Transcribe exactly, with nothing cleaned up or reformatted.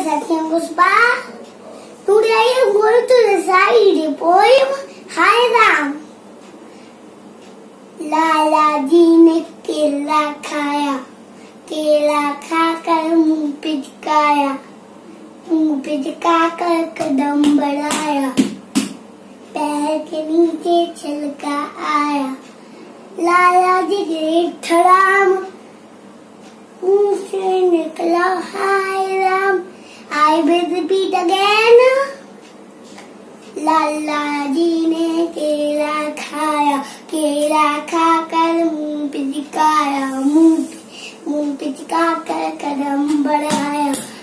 Saksham Today I am going to recite a poem, Hi Ram. Lalaji ने केला खाया, केला खाकर मुंह पे चिकाया, मुंह पे चिकाकर कदम बढ़ाया, पैर के नीचे छलका आया। लालाजी गिरे धड़ाम, मुंह से निकला हाय Ram. I will repeat again. Lalaji ने केला खाया, केला खाकर मुंह पे चिकाया, मुंह मुंह पे चिकाकर कदम बढ़ाया,